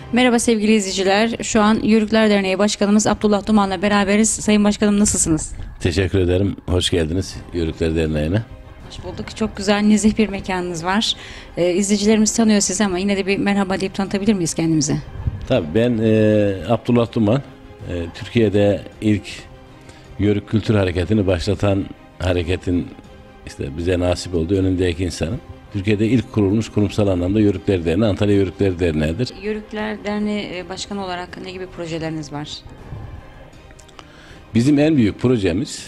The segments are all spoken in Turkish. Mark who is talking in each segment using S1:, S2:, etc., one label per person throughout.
S1: Merhaba sevgili izleyiciler. Şu an Yörükler Derneği Başkanımız Abdullah Duman'la beraberiz. Sayın Başkanım nasılsınız?
S2: Teşekkür ederim. Hoş geldiniz Yörükler Derneği'ne.
S1: Hoş bulduk. Çok güzel, nezih bir mekanınız var. İzleyicilerimiz tanıyor sizi ama yine de bir merhaba deyip tanıtabilir miyiz kendimizi?
S2: Tabii ben Abdullah Duman. Türkiye'de ilk Yörük Kültür Hareketi'ni başlatan hareketin işte bize nasip olduğu önündeki insanım. Türkiye'de ilk kurulmuş kurumsal anlamda Yörükler Derneği, Antalya Yörükler Derneği'dir.
S1: Yörükler Derneği Başkanı olarak ne gibi projeleriniz var?
S2: Bizim en büyük projemiz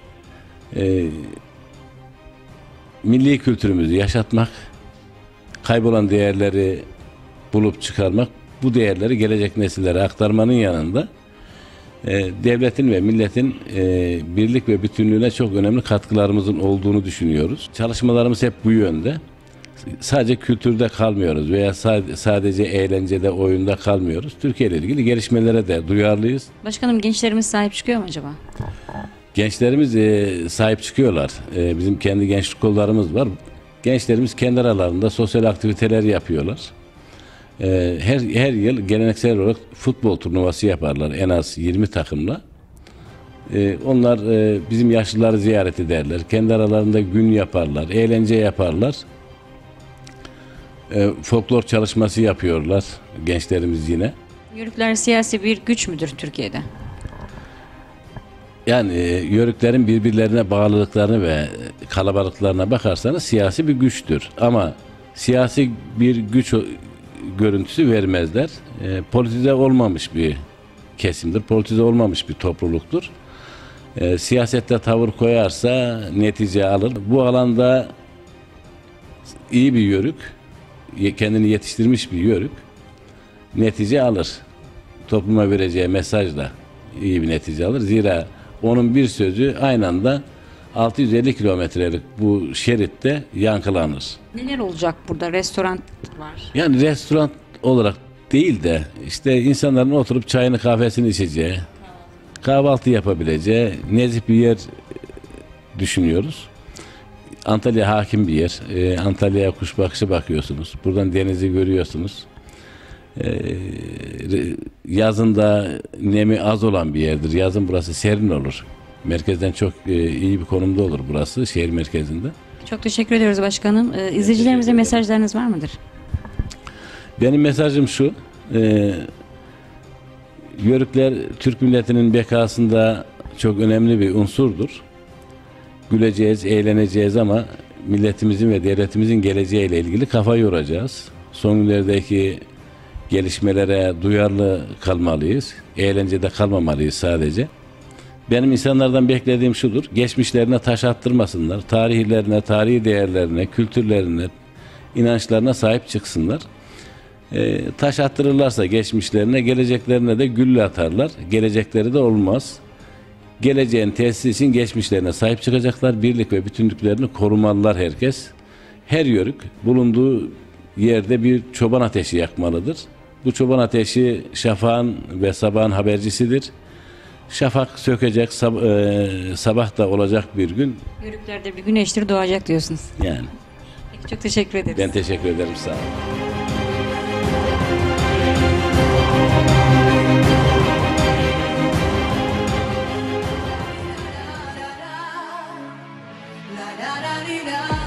S2: milli kültürümüzü yaşatmak, kaybolan değerleri bulup çıkarmak, bu değerleri gelecek nesillere aktarmanın yanında devletin ve milletin birlik ve bütünlüğüne çok önemli katkılarımızın olduğunu düşünüyoruz. Çalışmalarımız hep bu yönde. Sadece kültürde kalmıyoruz veya sadece eğlencede, oyunda kalmıyoruz. Türkiye ile ilgili gelişmelere de duyarlıyız.
S1: Başkanım, gençlerimiz sahip çıkıyor mu acaba?
S2: Gençlerimiz sahip çıkıyorlar. Bizim kendi gençlik kollarımız var. Gençlerimiz kendi aralarında sosyal aktiviteler yapıyorlar. Her yıl geleneksel olarak futbol turnuvası yaparlar en az 20 takımla. Onlar bizim yaşlıları ziyaret ederler. Kendi aralarında gün yaparlar, eğlence yaparlar. Folklor çalışması yapıyorlar gençlerimiz yine.
S1: Yörükler siyasi bir güç müdür Türkiye'de?
S2: Yani yörüklerin birbirlerine bağlılıklarını ve kalabalıklarına bakarsanız siyasi bir güçtür. Ama siyasi bir güç görüntüsü vermezler. Politize olmamış bir kesimdir, politize olmamış bir topluluktur. Siyasette tavır koyarsa netice alır. Bu alanda iyi bir yörük, kendini yetiştirmiş bir yörük netice alır. Topluma vereceği mesajla iyi bir netice alır. Zira onun bir sözü aynı anda 650 kilometrelik bu şeritte yankılanır.
S1: Neler olacak burada? Restoran var.
S2: Yani restoran olarak değil de işte insanların oturup çayını kahvesini içeceği, kahvaltı yapabileceği nezih bir yer düşünüyoruz. Antalya hakim bir yer. Antalya'ya kuş bakışı bakıyorsunuz. Buradan denizi görüyorsunuz. Yazın da nemi az olan bir yerdir. Yazın burası serin olur. Merkezden çok iyi bir konumda olur burası, şehir merkezinde.
S1: Çok teşekkür ediyoruz başkanım. İzleyicilerimize mesajlarınız var mıdır?
S2: Benim mesajım şu. Yörükler Türk milletinin bekasında çok önemli bir unsurdur. Güleceğiz, eğleneceğiz ama milletimizin ve devletimizin geleceğiyle ilgili kafa yoracağız. Son günlerdeki gelişmelere duyarlı kalmalıyız. Eğlencede kalmamalıyız sadece. Benim insanlardan beklediğim şudur: geçmişlerine taş attırmasınlar. Tarihlerine, tarihi değerlerine, kültürlerine, inançlarına sahip çıksınlar. Taş attırırlarsa geçmişlerine, geleceklerine de gülle atarlar. Gelecekleri de olmaz. Geleceğin tesisi için geçmişlerine sahip çıkacaklar. Birlik ve bütünlüklerini korumalılar herkes. Her yörük bulunduğu yerde bir çoban ateşi yakmalıdır. Bu çoban ateşi şafağın ve sabahın habercisidir. Şafak sökecek, sabah da olacak bir gün.
S1: Yörüklerde bir güneştir doğacak diyorsunuz.
S2: Yani.
S1: Peki, çok teşekkür ederiz.
S2: Ben teşekkür ederim, sağ olun.
S3: La la la la la.